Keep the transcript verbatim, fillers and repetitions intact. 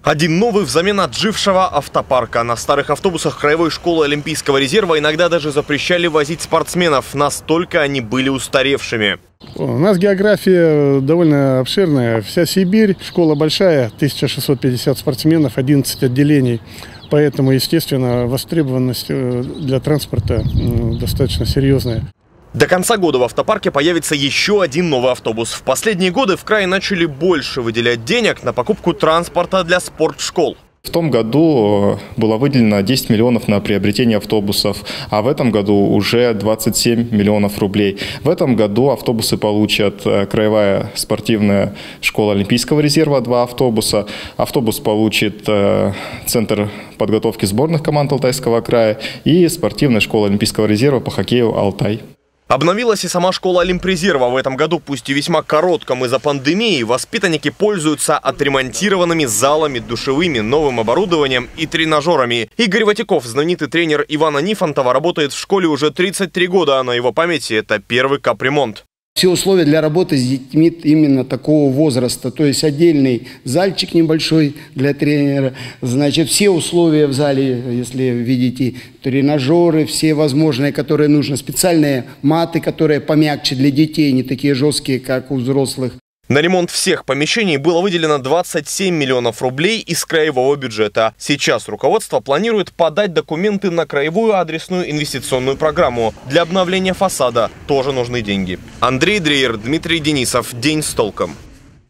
Один новый взамен отжившего автопарка. На старых автобусах Краевой школы Олимпийского резерва иногда даже запрещали возить спортсменов. Настолько они были устаревшими. У нас география довольно обширная. Вся Сибирь, школа большая, тысяча шестьсот пятьдесят спортсменов, одиннадцать отделений. Поэтому, естественно, востребованность для транспорта достаточно серьезная. До конца года в автопарке появится еще один новый автобус. В последние годы в крае начали больше выделять денег на покупку транспорта для спортшкол. В том году было выделено десять миллионов на приобретение автобусов, а в этом году уже двадцать семь миллионов рублей. В этом году автобусы получат Краевая спортивная школа Олимпийского резерва, два автобуса. Автобус получит Центр подготовки сборных команд Алтайского края и спортивная школа Олимпийского резерва по хоккею «Алтай». Обновилась и сама школа Олимпрезерва. В этом году, пусть и весьма коротком из-за пандемии, воспитанники пользуются отремонтированными залами, душевыми, новым оборудованием и тренажерами. Игорь Ватяков, знаменитый тренер Ивана Нифонтова, работает в школе уже тридцать три года, а на его памяти это первый капремонт. Все условия для работы с детьми именно такого возраста, то есть отдельный зальчик небольшой для тренера, значит, все условия в зале, если видите, тренажеры, все возможные, которые нужны, специальные маты, которые помягче для детей, не такие жесткие, как у взрослых. На ремонт всех помещений было выделено двадцать семь миллионов рублей из краевого бюджета. Сейчас руководство планирует подать документы на краевую адресную инвестиционную программу. Для обновления фасада тоже нужны деньги. Андрей Дрейер, Дмитрий Денисов. День с толком.